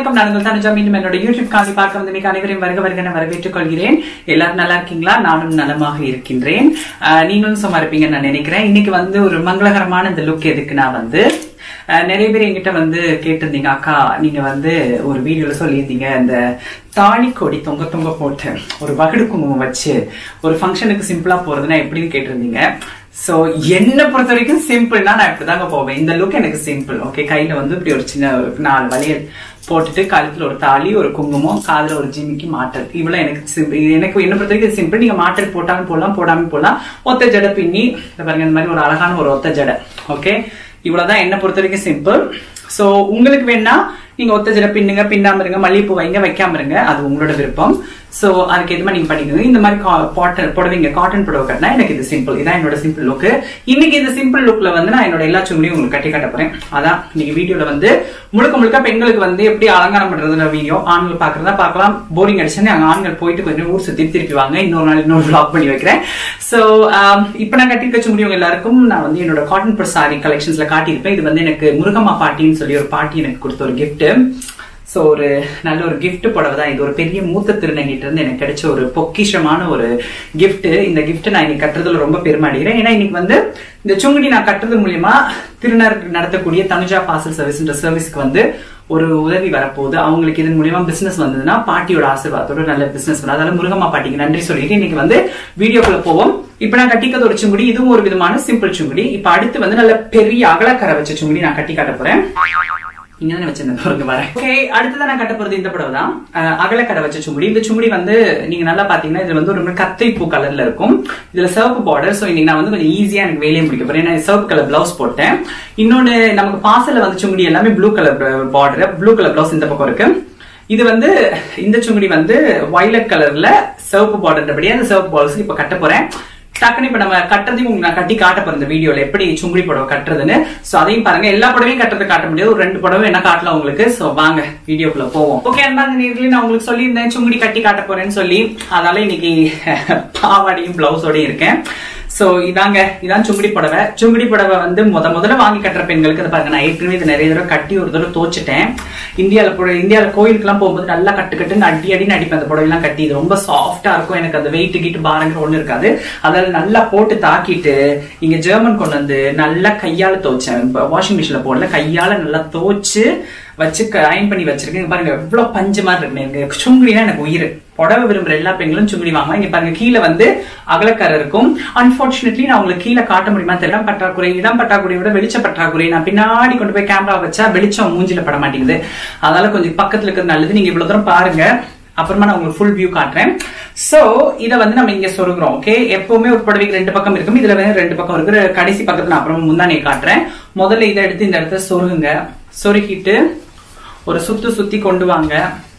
வணக்கம். நான் உங்கள் தனுஜா. மீண்டும் என்னோட யூடியூப் காணொளி பார்க்க வந்து மிக அனைவரையும் வருக வரவேற்றுக் கொள்கிறேன். எல்லாரும் நல்லா இருக்கீங்களா? நானும் நலமாக இருக்கின்றேன். நீங்களும் சும்மா இருப்பீங்கன்னு நான் நினைக்கிறேன். இன்னைக்கு வந்து ஒரு மங்களகரமான இந்த லுக் எதுக்கு நான் வந்து நிறைய பேர் என்கிட்ட வந்து கேட்டிருந்தீங்க, அக்கா நீங்க வந்து ஒரு வீடியோல சொல்லியிருந்தீங்க இந்த தாலி கொடி தொங்க தொங்க போட்டு ஒரு வகுடு குங்குமம் வச்சு ஒரு ஃபங்க்ஷனுக்கு சிம்பிளா போறதுன்னா எப்படின்னு கேட்டிருந்தீங்க. சோ என்ன பொறுத்த வரைக்கும் சிம்பிள்னா நான் இப்படிதாங்க போவேன். இந்த லுக் எனக்கு சிம்பிள். ஓகே, கையில வந்து இப்படி ஒரு சின்ன 4 வளையல் போட்டுட்டு கழுத்துல ஒரு தாலி, ஒரு குங்குமம், காதுல ஒரு ஜிமிக்கி, மாட்டல். இவ்வளவு எனக்கு என்ன பொறுத்த வரைக்கும் சிம்பிள். நீங்க மாட்டல் போட்டாலும் போடலாம், போடாம போடலாம். ஒத்த ஜடை பின்னி பாருங்க, இந்த மாதிரி ஒரு அழகான ஒரு ஒத்த ஜடை. ஓகே, இவ்வளவுதான் என்ன பொறுத்த வரைக்கும் சிம்பிள். சோ உங்களுக்கு வேணா நீங்க ஒத்த ஜடை பின்னுங்க, பின்னாம இருங்க, மல்லிகைப்பூ வைங்க, வைக்காம இருங்க, அது உங்களோட விருப்பம். சோ அதுக்கு ஏற்ற மாதிரி நீங்க பண்ணிக்கோங்க. இந்த மாதிரி புடவைங்க, காட்டன் புடவை கட்டினா எனக்கு இது சிம்பிள். இதான் என்னோட சிம்பிள் லுக். இன்னைக்கு இந்த சிம்பிள் லுக்ல வந்து நான் என்னோட எல்லா சுங்களையும் உங்களுக்கு கட்டி காட்ட போறேன். அதான் இன்னைக்கு வீடியோல வந்து முழுக்க பெண்களுக்கு வந்து எப்படி அலங்காரம் பண்றதுன்ற வீடியோ. ஆண்கள் பாக்குறதா பார்க்கலாம். போரிங் அடிச்சுன்னு அங்க ஆண்கள் போயிட்டு கொஞ்சம் ஊர் சுத்தி திருப்பி வாங்க. இன்னொரு நாள் இன்னொரு vlog பண்ணி வைக்கிறேன். சோ இப்ப நான் கட்டி வச்ச முடியும் எல்லாருக்கும் நான் வந்து என்னோட காட்டன் பர் சாரி கலெக்ஷன்ஸ்ல காட்டியிருப்பேன். இது வந்து எனக்கு முருகம்மா பாட்டின்னு சொல்லி ஒரு பாட்டி எனக்கு கொடுத்த ஒரு கிஃப்ட். சோ ஒரு நல்ல ஒரு கிஃப்ட் புடவை தான் இது. ஒரு பெரிய மூத்த திருநங்கிட்ட இருந்து எனக்கு கிடைச்ச ஒரு பொக்கிஷமான ஒரு கிஃப்ட். இந்த கிஃப்ட் நான் இன்னைக்கு கட்டுறதுல ரொம்ப பெருமாடுகிறேன். ஏன்னா இன்னைக்கு வந்து இந்த சுங்குடி நான் கட்டுறது மூலியமா திருநர் நடத்தக்கூடிய தனுஜா பார்சல் சர்வீஸ்ன்ற சர்வீஸ்க்கு வந்து ஒரு உதவி வரப்போகுது. அவங்களுக்கு இதன் மூலியமா பிசினஸ் வந்ததுன்னா பாட்டியோட ஆசீர்வாதத்தோட நல்ல பிசினஸ் வரும். அதனால முருகம்மா பாட்டிக்கு நன்றி சொல்லிட்டு இன்னைக்கு வந்து வீடியோக்குள்ள போவோம். இப்ப நான் கட்டிக்கிறது ஒரு சுங்குடி. இதுவும் ஒரு விதமான சிம்பிள் சுங்குடி. இப்ப அடுத்து வந்து நல்ல பெரிய அகலக்கரை வச்ச சுங்குடி நான் கட்டி காட்ட போறேன். இங்கதானே வச்சிருந்தேன் வரேன். ஓகே, அடுத்ததான் நான் கட்ட போறது இந்த புடவை தான். அகலக்கரை வச்ச சுங்குடி. இந்த சுங்குடி வந்து நீங்க நல்லா பாத்தீங்கன்னா இதுல வந்து ஒரு கத்தை பூ கலர்ல இருக்கும். இதுல சிவப்பு பார்டர். சோ இன்னைக்கு நான் வந்து கொஞ்சம் ஈஸியா எனக்கு வேலையை முடிக்க போறேன். நான் சிவப்பு கலர் பிளவுஸ் போட்டேன். இன்னொன்னு நமக்கு பார்சல்ல வந்து சுங்குடி எல்லாமே blue colour border, blue colour blouse இந்த பக்கம் இருக்கு. இது வந்து இந்த சுங்குடி வந்து வயலட் கலர்ல சிவப்பு பார்டர்படியே அந்த சிவப்பு பார்டர்ஸ் இப்ப கட்ட போறேன். டக்குனு இப்ப நம்ம கட்டுறதையும் உங்களுக்கு நான் கட்டி காட்ட போறேன் இந்த வீடியோல, எப்படி சுங்குடி புடவை கட்டுறதுன்னு. சோ அதையும் பாருங்க. எல்லா புடவையும் கட்டுறது காட்ட முடியாது, ஒரு 2 புடவை என்ன காட்டலாம் உங்களுக்கு. சோ வாங்க வீடியோக்குள்ள போவோம். ஓகே, அன்பார்ந்த நேயர்களே, நான் உங்களுக்கு சொல்லியிருந்தேன் சுங்குடி கட்டி காட்ட போறேன்னு சொல்லி. அதனால இன்னைக்கு பாவாடையும் பிளவுஸோடயும் இருக்கேன். சோ இதான் சுங்குடி புடவை. சுங்குடி புடவை வந்து முதல்ல வாங்கி கட்டுற பெண்களுக்கு பாருங்க, நான் ஏற்கனவே இது நிறைய தடவை கட்டி ஒரு தடவை தோச்சிட்டேன். இந்தியால கோயிலுக்கு எல்லாம் போகும்போது நல்லா கட்டுன்னு அடின்னு அடிப்பேன் அந்த புடவை எல்லாம் கட்டி. இது ரொம்ப சாஃப்டா இருக்கும். எனக்கு அந்த வெயிட் கிட்டு பாருங்கிற ஒண்ணு இருக்காது. அதில் நல்லா போட்டு தாக்கிட்டு இங்க ஜெர்மன் கொண்டு வந்து நல்லா கையால தோச்சேன். வாஷிங் மிஷின்ல போடல, கையால நல்லா தோச்சு வச்சு அயன் பண்ணி வச்சிருக்கேன். பாருங்க எவ்வளவு பஞ்சு மாதிரி இருக்கு. எனக்கு சுங்குடினா எனக்கு உயிர். புடவை விரும்புற எல்லா பெண்களும் சுங்குடி வாங்கலாம். இங்க பாருங்க கீழே வந்து அகலக்கரை இருக்கும். அன்பார்ச்சுனேட்லி நான் உங்களுக்கு கீழே காட்ட முடியுமா தெரியல. இடம் பற்றாக்குறையை விட வெளிச்ச பற்றாக்குறை. நான் பின்னாடி கொண்டு போய் கேமரா வச்சா வெளிச்சம் மூஞ்சில பட மாட்டேங்குது. அதனால கொஞ்சம் பக்கத்துல இருக்கிறது நல்லது. நீங்க இவ்வளவு தூரம் பாருங்க, அப்புறமா நான் உங்களுக்கு ஃபுல் வியூ காட்டுறேன். சோ இத வந்து நம்ம இங்க சொருகிறோம். ஓகே, எப்பவுமே ஒரு புடவைக்கு 2 பக்கம் இருக்கும். இதுல வந்து 2 பக்கம் இருக்கிற கடைசி பக்கத்துல நான் அப்புறமா முந்தானே காட்டுறேன். முதல்ல இதை எடுத்து இந்த இடத்துல சொருகுங்க. சொருகிட்டு ஒரு சுத்தி கொண்டு வாங்க.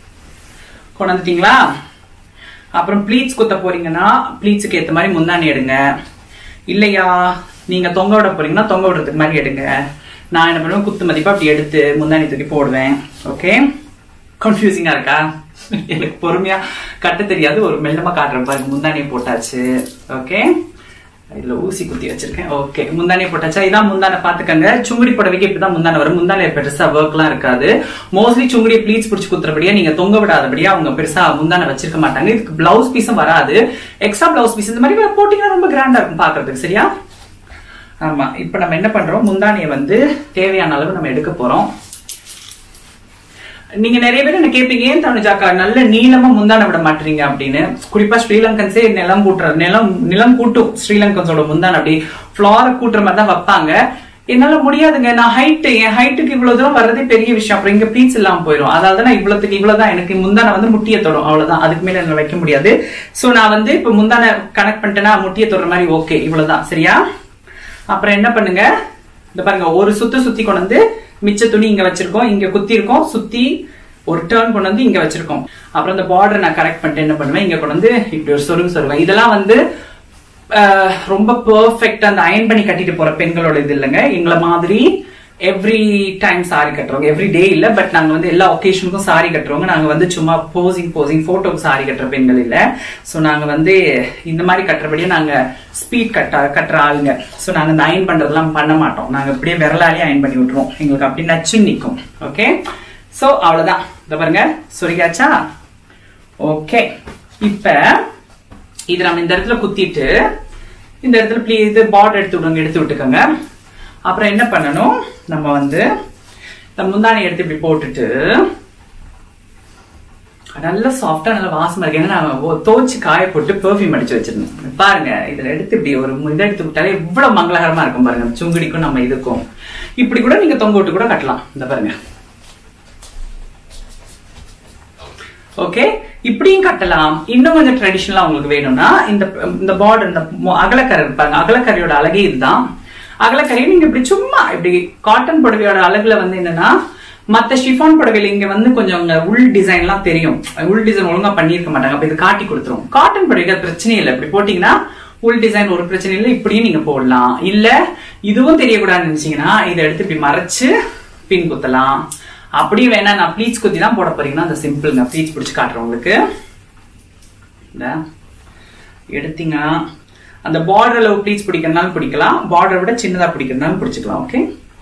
கொண்டு வந்துட்டீங்களா? அப்புறம் ப்ளீட்ஸ் குத்த போறீங்கன்னா ப்ளீட்ஸுக்கு ஏத்த மாதிரி முந்தானி எடுங்க. இல்லையா நீங்க தொங்க விட போறீங்கன்னா தொங்க விடுறதுக்கு மாதிரி எடுங்க. நான் என்ன பண்ணுவேன், குத்து மதிப்பா அப்படி எடுத்து முந்தானி தூக்கி போடுவேன். ஓகே, கன்ஃபியூசிங்கா இருக்கா? எனக்கு பொறுமையா கட்ட தெரியாது, ஒரு மெல்லமா காட்டுறேன் பாருங்க. முந்தானியை போட்டாச்சு. ஓகே, இதுல ஊசி குத்தி வச்சிருக்கேன். ஓகே, முந்தானியை போட்டாச்சா? இதான் முந்தானை பாத்துக்கங்க. சுங்குடி புடவைக்கு இப்படிதான் முந்தானை வரும். முந்தானை பெருசா ஒர்க் எல்லாம் இருக்காது. மோஸ்ட்லி சுங்குடியை ப்ளீட்ஸ் பிடிச்சி குத்துறபடியா, நீங்க தொங்க விடாதபடியா அவங்க பெருசா முந்தானை வச்சிருக்க மாட்டாங்க. இதுக்கு பிளவுஸ் பீஸும் வராது. எக்ஸ்ட்ரா பிளவுஸ் பீஸ் இந்த மாதிரி போட்டீங்கன்னா ரொம்ப கிராண்டா இருக்கும் பாக்குறதுக்கு. சரியா? ஆமா, இப்ப நம்ம என்ன பண்றோம், முந்தானியை வந்து தேவையான அளவு நம்ம எடுக்க போறோம். நீங்க நிறைய பேர் என்ன கேட்பீங்க, ஏன் தனுஜாக்கா நல்ல நீளமா முந்தான விட மாட்டீங்க அப்படின்னு. குறிப்பா ஸ்ரீலங்கன்ஸே நிலம் கூட்டும். ஸ்ரீலங்கன்ஸோட முந்தான அப்படி ஃபிளார கூட்டுற மாதிரி தான் வைப்பாங்க. என்னால முடியாதுங்க. நான் என் ஹைட்டுக்கு இவ்வளவு தூரம் வர்றதே பெரிய விஷயம். அப்புறம் இங்க ப்ளீட்ஸ் இல்லாம போயிடும். அதாவது நான் இவ்வளவுதான் எனக்கு முந்தான வந்து முட்டிய தொடும். அவ்வளவுதான், அதுக்கு மேல என்னால வைக்க முடியாது. சோ நான் வந்து இப்ப முந்தான கனெக்ட் பண்ணிட்டேன்னா முட்டிய தொடுற மாதிரி. ஓகே, இவ்வளவுதான். சரியா? அப்புறம் என்ன பண்ணுங்க, இந்த பாருங்க ஒரு சுத்தி கொண்டு வந்து மிச்ச துணி இங்க வச்சிருக்கோம். இங்க குத்தி இருக்கோம். சுத்தி ஒரு டர்ன் கொண்டு வந்து இங்க வச்சிருக்கோம். அப்புறம் இந்த பார்டர் நான் கரெக்ட் பண்ணிட்டு என்ன பண்ணுவேன், இங்க கொண்டு வந்து இப்படி ஒரு சொருவேன். இதெல்லாம் வந்து ரொம்ப பெர்ஃபெக்டா அந்த அயன் பண்ணி கட்டிட்டு போற பெண்களோட இது இல்லைங்க. எங்களை மாதிரி எவ்ரி டைம் சாரி கட்டுறவங்க, எவ்ரி டே இல்ல, பட் நாங்க வந்து எல்லா ஒகேஷனுக்கும் சாரி கட்டுறவங்க. நாங்க வந்து சும்மா போசிங் போட்டோக்கு சாரி கட்டுற பெண்கள் இல்ல. சோ நாங்க வந்து இந்த மாதிரி கட்டுறபடியே நாங்க ஸ்பீட் கட்டுற ஆளுங்க. சோ நாங்க இந்த அயன் பண்றதெல்லாம் பண்ண மாட்டோம். நாங்க அப்படியே விரலாலே அயன் பண்ணி விட்டுருவோம். எங்களுக்கு அப்படி நச்சு நிக்கும். ஓகே, சோ அவ்வளவுதான். இத பாருங்க சொருகியாச்சா. ஓகே, இப்ப இது நம்ம இந்த இடத்துல குத்திட்டு இந்த இடத்துல ப்ளீஸ் பார்டர் எடுத்து விட்டுக்கோங்க. அப்புறம் என்ன பண்ணணும், நம்ம வந்து முந்தானை எடுத்து இப்படி போட்டுட்டு நல்ல சாஃப்டா நல்ல வாசமா இருக்கு. ஏன்னா நான் தோச்சு காய போட்டு பெர்ஃபியூம் அடிச்சு வச்சிருந்தேன். பாருங்க இதுல எடுத்து இப்படி ஒரு இதை எடுத்து விட்டாலே இவ்வளவு மங்களகரமா இருக்கும் பாருங்க. சுங்குடிக்கும் நம்ம இதுக்கும் இப்படி கூட நீங்க தொங்க விட்டு கூட கட்டலாம். இந்த பாருங்க. ஓகே, இப்படியும் கட்டலாம். இன்னும் கொஞ்சம் ட்ரெடிஷனலா உங்களுக்கு வேணும்னா இந்த பார்டர் இந்த அகலக்கரை பாருங்க, அகலக்கரையோட அழகே இதுதான். அகலக்கரையை நீங்க இப்படி சும்மா இப்படி காட்டன் புடவையோட அழகுல வந்து என்னன்னா மத்த ஷிஃபான் புடவையில இங்க வந்து கொஞ்சம் உள் டிசைன் எல்லாம் தெரியும். உள் டிசைன் ஒழுங்கா பண்ணிருக்க மாட்டாங்க. அப்ப இது காட்டி கொடுத்துரும். காட்டன் புடவைக்கு பிரச்சனை இல்லை. இப்படி போட்டீங்கன்னா உள் டிசைன் ஒரு பிரச்சனை இல்லை. இப்படியும் நீங்க போடலாம். இல்ல இதுவும் தெரியக்கூடாதுன்னு நினைச்சீங்கன்னா இதை எடுத்து இப்படி மறைச்சு பின் குத்தலாம். அப்படியும் வேணா நான் ப்ளீட்ஸ் குத்தி தான் போட போறீங்கன்னா அந்த சிம்பிள் நான் ப்ளீட்ஸ் பிடிச்சு காட்டுறேன் உங்களுக்கு. எடுத்தீங்க அந்த பார்டர் அளவு ப்ளீட்ஸ் பிடிக்கிறதுனாலும் பிடிக்கலாம், பார்டரை விட சின்னதா பிடிக்கிறதுனாலும் பிடிச்சிக்கலாம். ஓகே,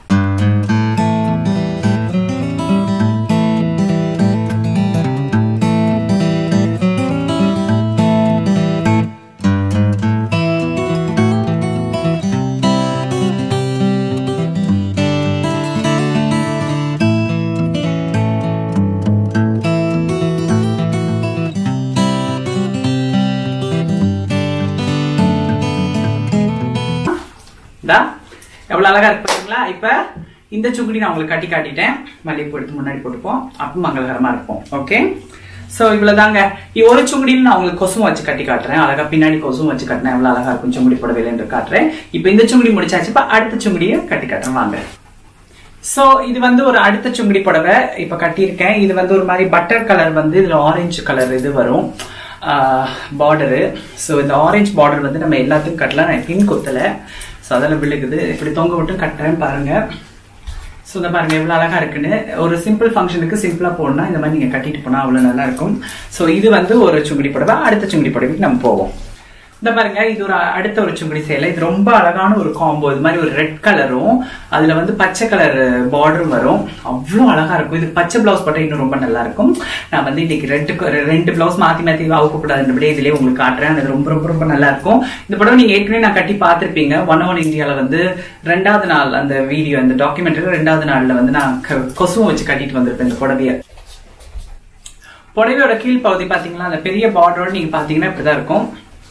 எவ்வளவு அழகா இருக்கு பாத்தீங்களா. இப்ப இந்த சுங்குடி நான் உங்களுக்கு கட்டி காட்டிட்டேன். மல்லிகைப்பூ எடுத்து முன்னாடி போட்டுப்போம். அப்ப மங்களகரமா இருப்போம். ஓகே, சோ இவ்வளவுதாங்க. ஒரு சுங்குடியில் நான் உங்களுக்கு கொசும் வச்சு கட்டி காட்டுறேன். அழகா பின்னாடி கொசும் வச்சு கட்டினா எவ்வளவு அழகா இருக்கும் சுங்குடி புடவையில என்று காட்டுறேன். இப்ப இந்த சுங்குடி முடிச்சாச்சு. இப்ப அடுத்த சுங்குடியை கட்டி காட்டுறேன் வாங்க. சோ இது வந்து ஒரு அடுத்த சுங்குடி புடவை இப்ப கட்டியிருக்கேன். இது வந்து ஒரு மாதிரி பட்டர் கலர் வந்து இதுல ஆரஞ்சு கலர் இது வரும் பார்டரு. சோ இந்த ஆரஞ்சு பார்டர் வந்து நம்ம எல்லாத்துக்கும் கட்டலாம். நான் பின் குத்தல, சோ அதெல்லாம் விழுகுது. இப்படி தொங்க விட்டு கட்டுறேன் பாருங்க. சோ இந்த பாருங்க எவ்வளவு அழகா இருக்குன்னு. ஒரு சிம்பிள் ஃபங்க்ஷனுக்கு சிம்பிளா போடணும். இந்த மாதிரி நீங்க கட்டிட்டு போனா அவ்வளவு நல்லா இருக்கும். சோ இது வந்து ஒரு சுங்குடி புடவை. அடுத்த சுங்குடி புடவைக்கு நம்ம போவோம். இந்த பாருங்க இது ஒரு அடுத்த ஒரு சுங்குடி சேலை. இது ரொம்ப அழகான ஒரு காம்போ. இது மாதிரி ஒரு ரெட் கலரும் அதுல வந்து பச்சை கலர் பார்டரும் வரும். அவ்வளவு அழகா இருக்கும். இது பச்சை பிளவுஸ் போட்டா இன்னும் ரொம்ப நல்லா இருக்கும். நான் வந்து இன்னைக்கு ரெண்டு பிளவுஸ் மாத்தி மாத்தி அவுக்க கூடாதுன்றபடியே இதுலயே உங்களுக்கு காட்டுறேன். அது ரொம்ப ரொம்ப ரொம்ப நல்லா இருக்கும். இந்த படம் நீங்க ஏற்கனவே நான் கட்டி பார்த்திருப்பீங்க. 101 இந்தியால வந்து 2வது நாள் அந்த வீடியோ அந்த டாக்குமெண்ட்ரி 2வது நாள்ல வந்து நான் கொசுவும் வச்சு கட்டிட்டு வந்திருப்பேன் இந்த புடவைய. புடவையோட கீழ் பகுதி பாத்தீங்கன்னா அந்த பெரிய பார்டரோட நீங்க பாத்தீங்கன்னா இப்படிதான் இருக்கும்.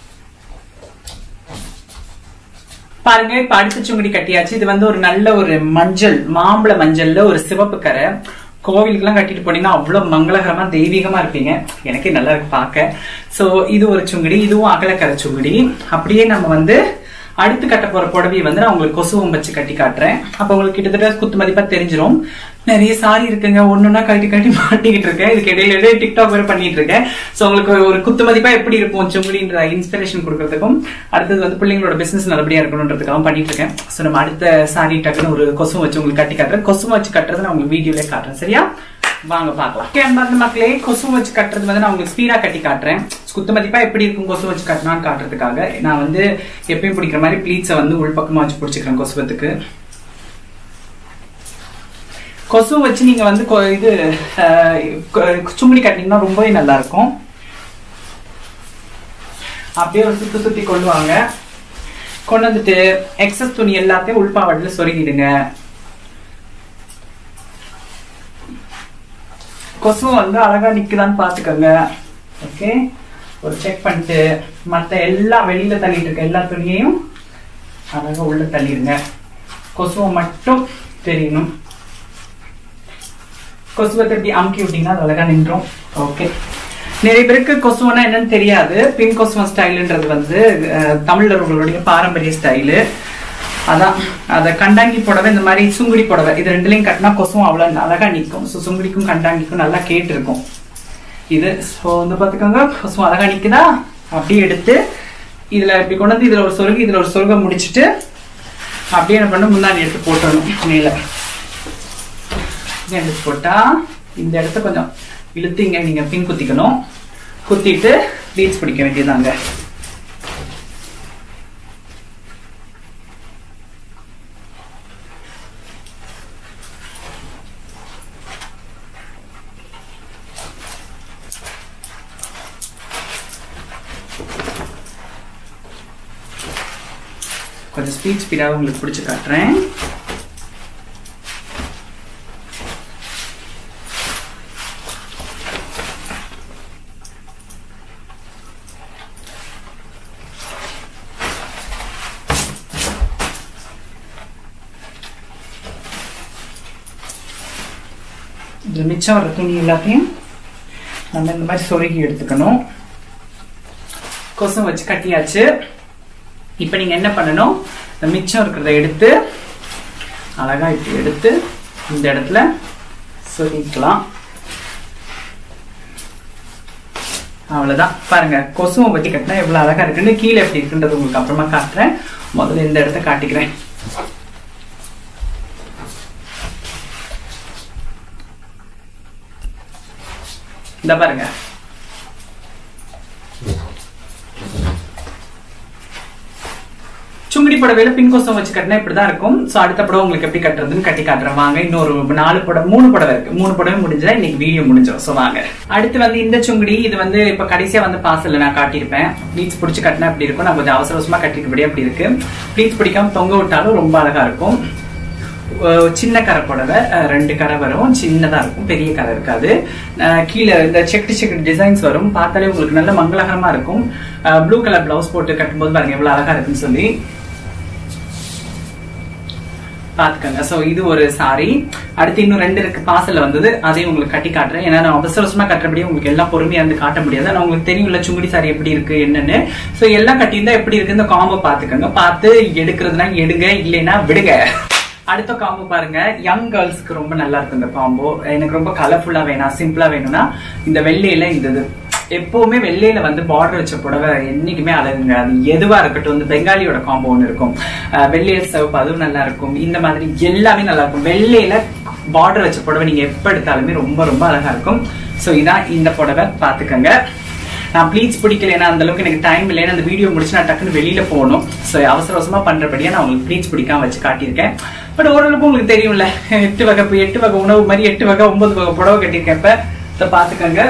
பாருங்க இப்ப அடுத்த சுங்குடி கட்டியாச்சு. இது வந்து ஒரு நல்ல ஒரு மஞ்சள் மாம்பழ மஞ்சள்ல ஒரு சிவப்பு கரை. கோவிலுக்கு எல்லாம் கட்டிட்டு போனீங்கன்னா அவ்வளவு மங்களகரமா தெய்வீகமா இருப்பீங்க. எனக்கே நல்லா இருக்கு பாக்க. சோ இது ஒரு சுங்குடி. இதுவும் அகலக்கரை சுங்குடி. அப்படியே நம்ம வந்து அடுத்து கட்ட போற புடவையை வந்து நான் உங்களுக்கு கொசுவம் வச்சு கட்டி காட்டுறேன். அப்ப உங்களுக்கு கிட்டத்தட்ட குத்து மதிப்பா தெரிஞ்சிடும். நிறைய சாரி இருக்குங்க, ஒண்ணுன்னா கட்டி கட்டி மாட்டிக்கிட்டு இருக்கேன். இதுக்கு இடையில டிக்டாக் வேற பண்ணிட்டு இருக்கேன். சோ உங்களுக்கு ஒரு குத்து மதிப்பா எப்படி இருக்கும் சுங்குடின்ற இன்ஸ்பிரேஷன் கொடுக்கறதுக்கும் அடுத்தது வந்து பிள்ளைங்களோட பிசினஸ் நல்லபடியா இருக்கணும்ன்றதுக்காக பண்ணிட்டு இருக்கேன். சோ நம்ம அடுத்த சாரி டக்குன்னு ஒரு கொசுவம் வச்சு உங்களுக்கு கட்டி காட்டுறேன். கொசுவம் வச்சு கட்டுறது நான் உங்களுக்கு வீடியோல காட்டுறேன். சரியா, வாங்க பாக்கலாம். அந்த மக்களே கொசுவம் வச்சு கட்டுறது வந்து நான் உங்களுக்கு ஸ்பீடா கட்டி காட்டுறேன். குத்து மதிப்பா எப்படி இருக்கும் கொசு வச்சு கட்டினான்னு காட்டுறதுக்காக நான் வந்து எப்பயும் பிடிக்கிற மாதிரி ப்ளீட்ஸை வந்து உள்பக்கமா வச்சு பிடிச்சிக்கிறேன். கொசுவத்துக்கு கொசு வச்சு நீங்க வந்து இது சுங்குடி கட்டினீங்கன்னா ரொம்பவே நல்லா இருக்கும். அப்படியே ஒரு சுத்தி கொண்டு வாங்க. கொண்டு வந்துட்டு எக்ஸஸ் துணி எல்லாத்தையும் உள்பாவட்டில சொருகிடுங்க. கொசு வந்து அழகா நிக்குதான்னு பாத்துக்கோங்க. ஓகே, ஒரு செக் பண்ணிட்டு மற்ற எல்லா வெளியில தள்ளிட்டு இருக்க எல்லா துணியையும் அழகா உள்ள தள்ளிடுங்க. கொசுவை மட்டும் தெரியணும். கொசுவை திருப்பி அமுக்கி விட்டீங்கன்னா அது அழகா நின்றோம். ஓகே, நிறைய பேருக்கு கொசுவனா என்னன்னு தெரியாது. பின் கொசுவன் ஸ்டைலுன்றது வந்து தமிழர்களுடைய பாரம்பரிய ஸ்டைலு. அதான் அத கண்டாங்கி புடவை இந்த மாதிரி சுங்குடி புடவை இது ரெண்டுலையும் கட்டினா கொசுவும் அவ்வளவு அழகா நிற்கும். சுங்குடிக்கும் கண்டாங்கிக்கும் நல்லா கேட்டு இருக்கும் இது. ஸோ வந்து பாத்துக்கோங்க கொசுவும் அழகா நிக்குதா. அப்படியே எடுத்து இதுல இப்படி கொண்டு வந்து இதுல ஒரு சொருகு இதுல ஒரு சொருகை முடிச்சுட்டு அப்படியே என்ன பண்ண முன்னாடி எடுத்து போட்டணும். மேல எடுத்து போட்டா இந்த இடத்த கொஞ்சம் இழுத்தீங்க நீங்க பின் குத்திக்கணும். குத்திட்டு பீட்ஸ் பிடிக்க வேண்டியதாங்க. கொஞ்சம் ஸ்பீடாக உங்களுக்கு பிடிச்சு காட்டுறேன். இந்த மிச்சம் வர துணி எல்லாத்தையும் நம்ம இந்த மாதிரி சொருகி எடுத்துக்கணும். கொசம் வச்சு கட்டியாச்சு. இப்ப நீங்க என்ன பண்ணணும், இந்த மிச்சம் இருக்கிறத எடுத்து அழகா இப்படி எடுத்து இந்த இடத்துல சொருகிக்கலாம். அவ்வளவுதான். பாருங்க, கொசுவை வச்சு கட்டினா எவ்வளவு அழகா இருக்குன்னு. கீழே எப்படி இருக்குன்றது உங்களுக்கு அப்புறமா காட்டுறேன். முதல்ல இந்த இடத்த காட்டிக்கிறேன். இந்த பாருங்க, சுங்குடி புடவையில பின்கோசம் வச்சு கட்டினா இப்படிதான் இருக்கும். சோ அடுத்த புடவை உங்களுக்கு எப்படி கட்டுறதுன்னு கட்டி காட்டுறேன் வாங்க. இன்னொரு 3 புடவை இருக்கு. 3 புடவை முடிஞ்சா இன்னைக்கு வீடியோ முடிஞ்சிடும். சோ வாங்க. அடுத்து வந்து இந்த சுங்குடி, இது வந்து இப்ப கடைசியா வந்து பார்சல்ல நான் காட்டியிருப்பேன். ப்ளீட்ஸ் பிடிச்சு கட்டினா இப்படி இருக்கும். நான் கொஞ்சம் அவசர அவசரமா கட்டிருக்கபடியே அப்படி இருக்கு. ப்ளீட்ஸ் பிடிக்காம தொங்க விட்டாலும் ரொம்ப அழகா இருக்கும். சின்ன கரை புடவை, 2 கரை வரும். சின்னதா இருக்கும், பெரிய கரை இருக்காது. கீழே இந்த செக்கு டிசைன்ஸ் வரும். பார்த்தாலே உங்களுக்கு நல்ல மங்களகரமா இருக்கும். ப்ளூ கலர் பிளவுஸ் போட்டு கட்டும்போது பாருங்க எவ்வளவு அழகா இருக்குன்னு சொல்லி பாத்துக்கோங்க. சோ இது ஒரு சாரி. அடுத்து இன்னும் 2 இருக்கு பார்சல்ல வந்தது, அதையும் உங்களுக்கு கட்டி காட்டுறேன். ஏன்னா நான் அவசர அவசரமா கட்டுறபடியே உங்களுக்கு எல்லாம் பொறுமையா இருந்து காட்ட முடியாது. ஆனா உங்களுக்கு தெரியும்ல சுங்குடி சாரி எப்படி இருக்கு என்னன்னு. சோ எல்லாம் கட்டியிருந்தா எப்படி இருக்கு இந்த காம்போ பாத்துக்கோங்க. பார்த்து எடுக்கிறதுனா எடுங்க, இல்லைன்னா விடுங்க. அடுத்த காம்போ பாருங்க, யங் கேர்ள்ஸ்க்கு ரொம்ப நல்லா இருக்கு இந்த காம்போ. எனக்கு ரொம்ப கலர்ஃபுல்லா வேணாம், சிம்பிளா வேணும்னா இந்த வெள்ளையில இந்த எப்பவுமே வெள்ளையில வந்து பார்டர் வச்ச புடவை என்னைக்குமே அழகுங்க. அது எதுவா இருக்கட்டும். இந்த பெங்காலியோட காம்போ ஒன்று இருக்கும், வெள்ளையில சிவப்பு, அதுவும் நல்லா இருக்கும். இந்த மாதிரி எல்லாமே நல்லா இருக்கும். வெள்ளையில பார்டர் வச்ச புடவை நீங்க எப்ப எடுத்தாலுமே ரொம்ப ரொம்ப அழகா இருக்கும். சோ இதான் இந்த புடவை, பாத்துக்கோங்க. நான் ப்ளீட்ஸ் பிடிக்கல, அந்த அளவுக்கு எனக்கு டைம் இல்லைன்னா அந்த வீடியோ முடிச்சு நான் டக்குன்னு வெளியில போகணும். சோ அவசர அவசரமா பண்றபடியா நான் உங்களுக்கு ப்ளீட்ஸ் பிடிக்காம வச்சு காட்டியிருக்கேன். பட் ஓரளவுக்கு உங்களுக்கு தெரியும்ல, 8 வகை உணவு மாதிரி 8 வகை 9 வகை புடவை கட்டியிருக்கேன். இப்ப பாத்துக்கோங்க,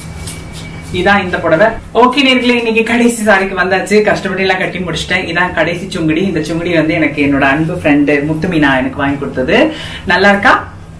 இதான் இந்த புடவை. ஓகே நேர்களே, இன்னைக்கு கடைசி சாரிக்கு வந்தாச்சு. கஷ்டப்பட்டு எல்லாம் கட்டி முடிச்சிட்டேன். இதான் கடைசி சுங்குடி. இந்த சுங்குடி வந்து எனக்கு என்னோட அன்பு ஃப்ரெண்டு முத்துமீனா எனக்கு வாங்கி கொடுத்தது. நல்லா இருக்கா?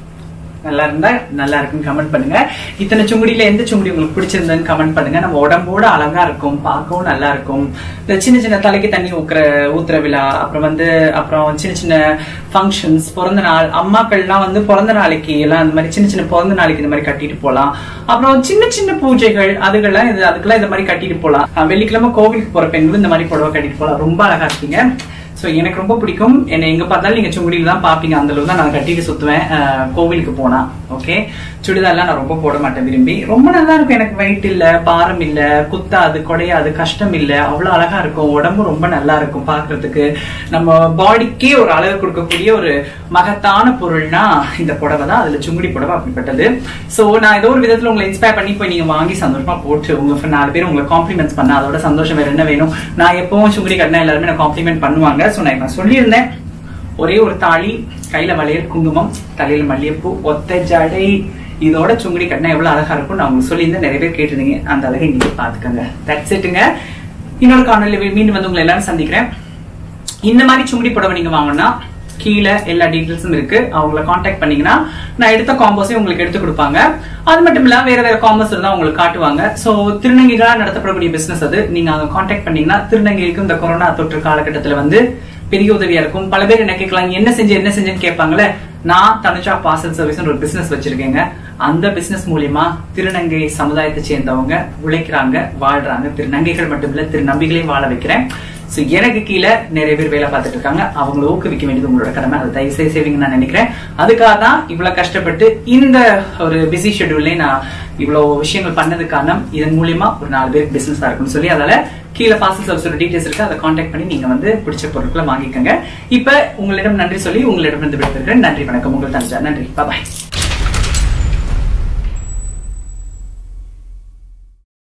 நல்லா இருந்தா நல்லா இருக்குன்னு கமெண்ட் பண்ணுங்க. இத்தனை சுங்குடியில எந்த சுங்குடி உங்களுக்கு பிடிச்சிருந்ததுன்னு கமெண்ட் பண்ணுங்க. நம்ம உடம்போட அழகா இருக்கும், பார்க்கவும் நல்லா இருக்கும். இந்த சின்ன சின்ன தலைக்கு தண்ணி ஊத்துற விழா, அப்புறம் சின்ன சின்ன ஃபங்க்ஷன்ஸ், பிறந்த நாள், அம்மாக்கள்லாம் வந்து பிறந்த நாளைக்கு எல்லாம் இந்த மாதிரி சின்ன சின்ன பிறந்த நாளைக்கு இந்த மாதிரி கட்டிட்டு போலாம். அப்புறம் சின்ன சின்ன பூஜைகள் அதுக்கெல்லாம் இந்த மாதிரி கட்டிட்டு போலாம். வெள்ளிக்கிழமை கோவிலுக்கு போற பெண்களும் இந்த மாதிரி புடவை கட்டிட்டு போலாம். ரொம்ப அழகா இருக்கீங்க. சோ எனக்கு ரொம்ப பிடிக்கும். என்ன எங்க பார்த்தாலும் நீங்க சுங்குடியில தான் பாப்பீங்க. அந்த அளவுக்கு தான் நான் கட்டிட்டு சுத்துவேன் கோவிலுக்கு போனா. ஓகே, சுடிதார்லாம் நான் ரொம்ப போட மாட்டேன் விரும்பி. ரொம்ப நல்லா இருக்கும். எனக்கு வெயிட் இல்ல, பாரம் இல்ல, குத்தாது, குடையாது, கஷ்டம் இல்ல. அவ்வளவு அழகா இருக்கும். உடம்பு ரொம்ப நல்லா இருக்கும் பாக்குறதுக்கு. நம்ம பாடிக்கே ஒரு அழகு கொடுக்கக்கூடிய ஒரு மகத்தான பொருள்னா இந்த புடவை தான். அதுல சுங்குடி புடவை அப்படிப்பட்டது. சோ நான் ஏதோ ஒரு விதத்துல உங்களை இன்ஸ்பயர் பண்ணி போய் நீங்க வாங்கி சந்தோஷமா போட்டு உங்க 4 பேர் உங்களை காம்ப்ளிமெண்ட்ஸ் பண்ண அதோட சந்தோஷம் வேற என்ன வேணும். நான் எப்பவும் சுங்குடி கட்டினா எல்லாருமே நான் காம்ப்ளிமெண்ட் பண்ணுவாங்க. சோ நான் சொல்லியிருந்தேன், ஒரே ஒரு தாலி, கையில வளையல், குங்குமம், தலையில மல்லிகைப்பூ, ஒத்த ஜடை, இதோட சுங்குடி கட்டினா எவ்வளவு அழகா இருக்கும் நான் உங்களுக்கு சொல்லியிருந்தேன். நிறைய பேர் கேட்டிருந்தீங்க. அந்த அழகை நீங்க பாத்துக்கோங்க. தட்ஸ் இட்டுங்க. இன்னொரு காணொலியில் மீண்டும் வந்து உங்களை எல்லாரும் சந்திக்கிறேன். இந்த மாதிரி சுங்குடி புடவை நீங்க வாங்கினா கீழே எல்லா டீடைல்ஸும் இருக்கு. அவங்களை கான்டாக்ட் பண்ணீங்கன்னா நான் எடுத்த காம்போஸையும் உங்களுக்கு எடுத்து கொடுப்பாங்க. அது மட்டும் இல்ல வேற காம்போஸ் இருந்தா உங்களுக்கு காட்டுவாங்க. சோ திருநங்கைகளா நடத்தப்படக்கூடிய பிசினஸ் அது. நீங்க அவங்க கான்டாக்ட் பண்ணீங்கன்னா திருநங்கைக்கும் இந்த கொரோனா தொற்று காலகட்டத்துல வந்து பெரிய உதவியா இருக்கும். பல பேர் என்ன கேட்கலாம், என்ன செஞ்சேன்னு கேட்பாங்களே. நான் தனுஜா பார்சல் சர்வீஸ் ஒரு பிசினஸ் வச்சிருக்கேங்க. அந்த பிசினஸ் மூலியமா திருநங்கை சமுதாயத்தை சேர்ந்தவங்க உழைக்கிறாங்க, வாழ்றாங்க. திருநங்கைகள் மட்டும் இல்ல, திருநம்பிகளையும் வாழ வைக்கிறேன். சோ எனக்கு கீழே நிறைய பேர் வேலை பார்த்துட்டு இருக்காங்க. அவங்களை ஊக்குவிக்க வேண்டியது உங்களோட கடமை. அதை தயவு செய்து செய்வீங்கன்னு நான் நினைக்கிறேன். அதுக்காக தான் இவ்வளவு கஷ்டப்பட்டு இந்த ஒரு பிஸி ஷெட்யூல்ல நான் இவ்வளவு விஷயங்கள் பண்ணது காரணம். இதன் மூலியமா ஒரு 4 பேருக்கு பிசினஸ் இருக்குன்னு சொல்லி அதனால கீழே பார்சல் சர்வீஸோட டீடைல்ஸ் இருக்கு. அதை கான்டாக்ட் பண்ணி நீங்க வந்து பிடிச்ச பொருட்களை வாங்கிக்கோங்க. இப்ப உங்களிடம் நன்றி சொல்லி உங்களிடம் இருந்து விடைபெறுகிறேன். நன்றி, வணக்கம். உங்கள் தனுஜா. நன்றி, பாய்.